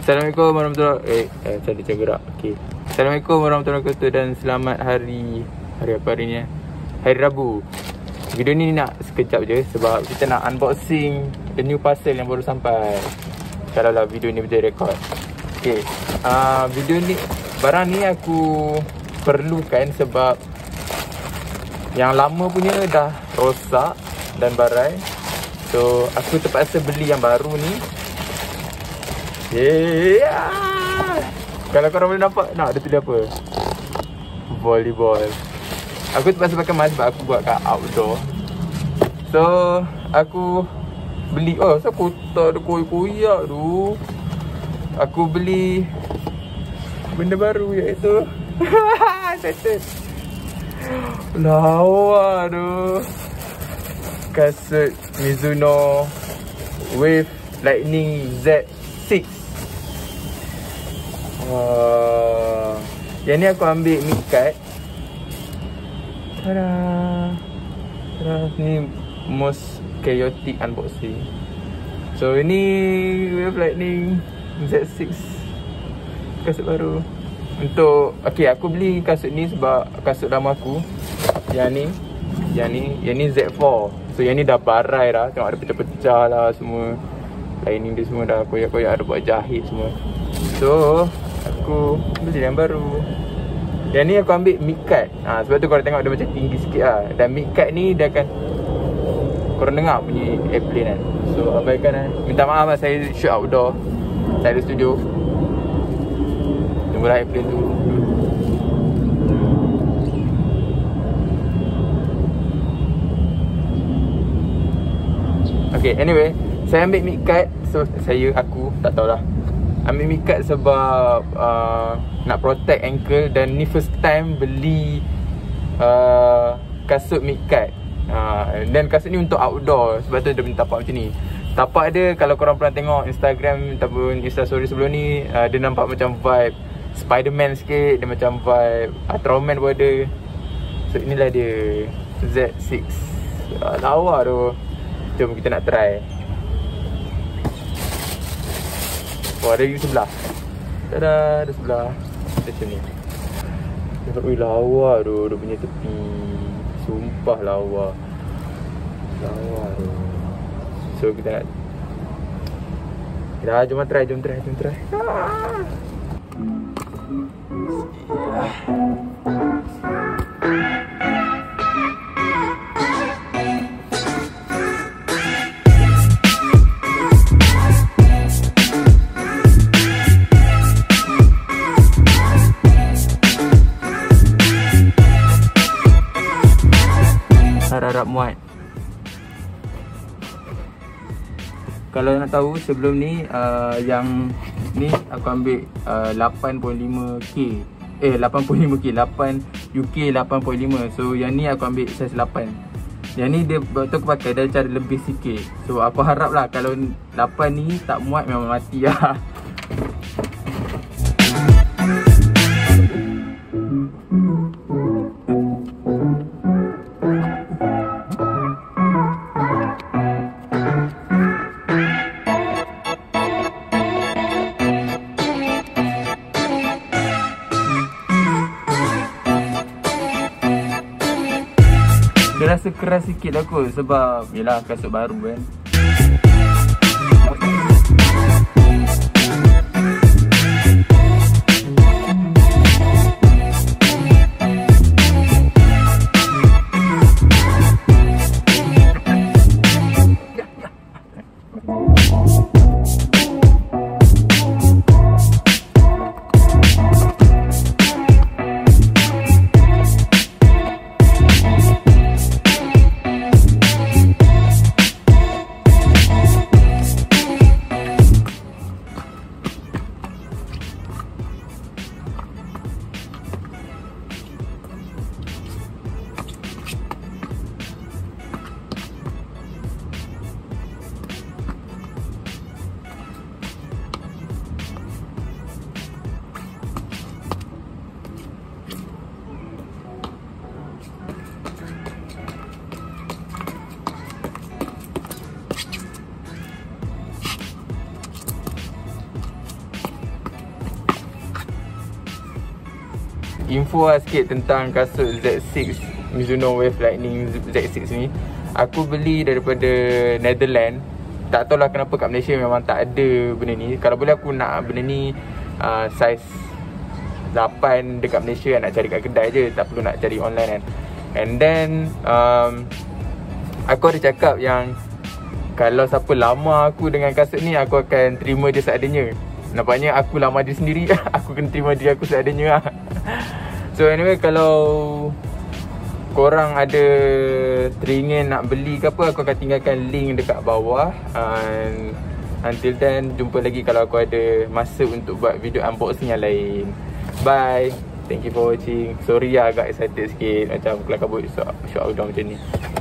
Assalamualaikum warahmatullahi macam gerak. Okey. Assalamualaikum warahmatullahi wabarakatuh dan selamat hari apa hari ni? Hari Rabu. Video ni nak sekejap je sebab kita nak unboxing the new parcel yang baru sampai. Kalau lah video ni boleh record. Okey. Video ni, barang ni aku perlukan sebab yang lama punya dah rosak dan barai. So aku terpaksa beli yang baru ni. Kalau korang boleh nampak, nak ada tulis apa? Volleyball. Aku terpaksa pakai mask sebab aku buat kat outdoor. So aku beli, saya kotak ada koyak-koyak tu. Aku beli benda baru iaitu settle lawa tu. Kasut Mizuno Wave Lightning Z6. Yang ni aku ambil mid-cut. Tada. Ni most chaotic unboxing. So ini Wave Lightning Z6, kasut baru. Untuk aku beli kasut ni sebab kasut lama aku Yang ni Z4. So yang ni dah barai dah. Tengok ada pecah-pecah lah semua. Lining dia semua dah koyak-koyak, ada buat jahit semua. So aku beli yang baru. Yang ni aku ambil mid-cut. Sebab tu korang tengok dia macam tinggi sikit lah. Dan mid-cut ni dia akan, korang dengar bunyi airplane kan. So abaikan minta maaf lah, saya shoot outdoor. Saya ada studio. Tunggulah airplane tu. Okay, anyway, saya ambil mid-cut. So aku tak tahulah, ambil mid-cut sebab nak protect ankle. Dan ni first time beli kasut mid-cut. Dan kasut ni untuk outdoor. Sebab tu dia punya tapak macam ni. Tapak dia, kalau korang pernah tengok Instagram ataupun Instastory sebelum ni, dia nampak macam vibe Spiderman sikit. Dia macam vibe Ultraman pun ada. So inilah dia, Z6. Lawa tu. Jom kita nak try. Ada di sebelah. Tada, ada sebelah. Macam ni. Ui, lawa tu. Dia punya tepi. Sumpah lawa. Lawa tu. So kita nak, jom try. Harap muat. Kalau nak tahu sebelum ni, yang ni aku ambil 8.5K. 85K, 8 UK 8.5. So yang ni aku ambil size 8. Yang ni dia waktu aku pakai dia cara lebih sikit. So aku harap lah kalau 8 ni tak muat memang mati lah. Dia rasa keras sikit lah kot sebab yelah kasut baru kan. info lah sikit tentang kasut Z6 Mizuno Wave Lightning Z6 ni. Aku beli daripada Netherlands. Tak tahulah kenapa kat Malaysia memang tak ada benda ni. Kalau boleh aku nak benda ni size 8 dekat Malaysia, nak cari kat kedai je, tak perlu nak cari online kan. And then aku ada cakap yang kalau siapa lama aku dengan kasut ni, aku akan terima dia seadanya. Nampaknya aku lama dia sendiri. Aku kena terima diri aku seadanya lah. So anyway, kalau korang ada teringin nak beli ke apa, aku akan tinggalkan link dekat bawah. Until then, jumpa lagi kalau aku ada masa untuk buat video unboxing yang lain. Bye. Thank you for watching. Sorry lah agak excited sikit, macam kelam kabut shot outdoor macam ni.